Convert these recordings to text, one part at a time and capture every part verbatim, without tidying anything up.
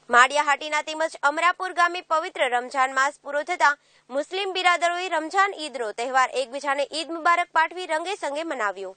માળિયાહાટીના તેમજ અમરાપુર ગામે પવિત્ર રમઝાન માસ પૂરો થતા મુસ્લિમ બિરાદરોએ રમઝાન ઈદનો તહેવાર એકબીજાને ઈદ મુબારક પાઠવી રંગે સંગે મનાવ્યો।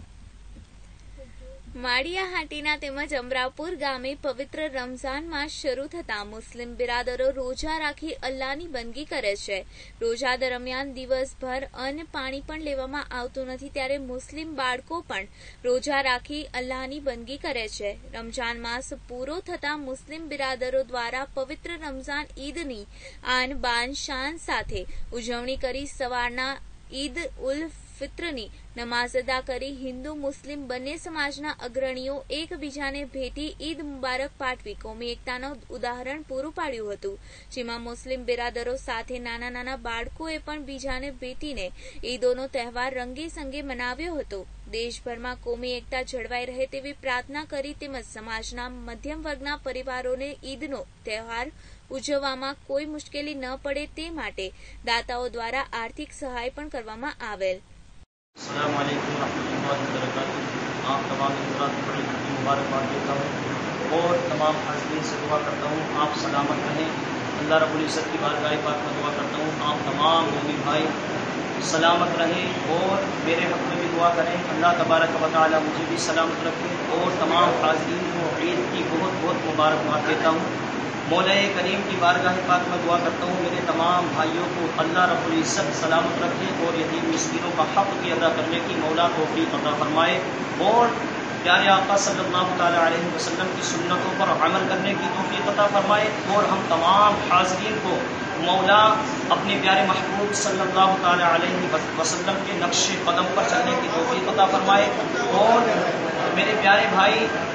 માળિયાહાટીના તેમજ અમરાપુર ગામે પવિત્ર રમઝાન માસ શરૂ થતા મુસ્લિમ બિરાદરો રોજા રાખી અલ્લાહની બંદગી કરે છે। રોજા દરમિયાન દિવસભર અન્ન પાણી પણ લેવામાં આવતું નથી, ત્યારે મુસ્લિમ બાળકો પણ રોજા રાખી અલ્લાહની બંદગી કરે છે। રમઝાન માસ પૂરો થતા મુસ્લિમ બિરાદરો દ્વારા પવિત્ર રમઝાન ઈદની આન બાન શાન સાથે ઉજવણી કરી સવારના ઈદ ઉલ ફિત્રની નમાઝ અદા કરી હિન્દુ મુસ્લિમ બંને સમાજના અગ્રણીઓ એકબીજાને ભેટી ઈદ મુબારક પાઠવી કોમી એકતાનું ઉદાહરણ પૂરું પાડ્યું હતું, જેમાં મુસ્લિમ બિરાદરો સાથે નાના નાના બાળકોએ પણ બીજાને ભેટીને ઈદોનો તહેવાર રંગે સંગે મનાવ્યો હતો। દેશભરમાં કોમી એકતા જળવાઈ રહે તેવી પ્રાર્થના કરી તેમજ સમાજના મધ્યમ વર્ગના પરિવારોને ઈદનો તહેવાર ઉજવવામાં કોઈ મુશ્કેલી ન પડે તે માટે દાતાઓ દ્વારા આર્થિક સહાય પણ કરવામાં આવેલ। अस्सलाम वालेकुम रहमतुल्लाहि व बरकातुहू। आप तमाम हज़रात को बड़ी मुबारकबाद देता हूँ और तमाम हाज़रीन से दुआ करता हूँ आप सलामत रहें। अल्लाह रब्बुल इज़्ज़त की बारगाह पाक में दुआ करता हूँ आप तमाम मोमिन भाई सलामत रहें और मेरे हक़ में भी दुआ करें। अल्लाह तबारक व तआला मुझे भी सलामत रखें और तमाम हाज़रीन को ईद की बहुत बहुत मुबारकबाद देता हूँ। मौला करीम की बारगाह पाक में दुआ करता हूँ मेरे तमाम भाइयों को अल्लाह रब्बुल इज़्ज़त सलामत रखे और यतीम मिस्कीनों का हक़ भी अदा करने की मौला तौफ़ीक़ अता फरमाए और प्यारे आका सल्लल्लाहु तआला अलैहि वसल्लम की सुन्नतों पर अमल करने की तौफ़ीक़ अता फरमाए और हम तमाम हाज़रीन को मौला अपने प्यारे महबूब सल्लल्लाहु तआला अलैहि वसल्लम के नक्श कदम पर चलने की तौफ़ीक़ अता फरमाए। और मेरे प्यारे भाई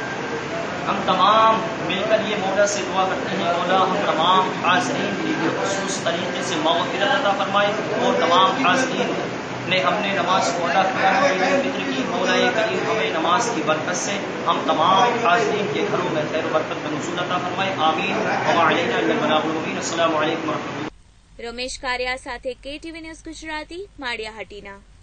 हम तमाम मिलकर ये मौला से दुआ करते हैं मौला हम तमाम हाज़रीन की खुसूस तरीके से मग़फ़िरत अता फरमाए और तमाम हाज़रीन ने हमने नमाज को अदा किया है ईद उल फित्र की मौला करीम हमें नमाज की बरकत से हम तमाम हाज़रीन के घरों में खैर बरकत में नुज़ूल अता फरमाए। आमीन व मा अलैना इल्लल बलागुल मुबीन। अस्सलामु अलैकुम व रहमतुल्लाह। रमेश कारिया साथे के टीवी न्यूज़ गुजराती माळियाहाटीना।